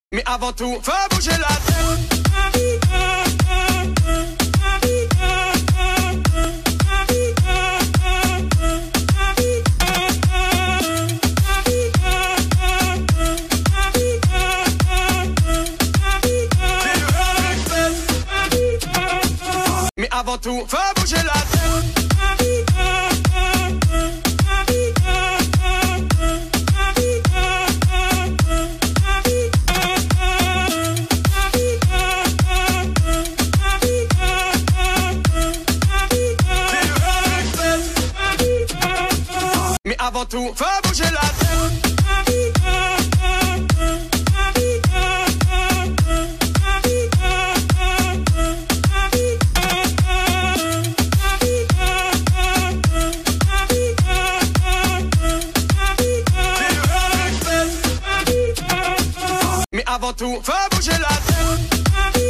Mais avant tout, faut bouger la tête. Mais avant tout, faut bouger la tête. Mais avant tout, faut bouger la tête. Mais avant tout, faut bouger la tête.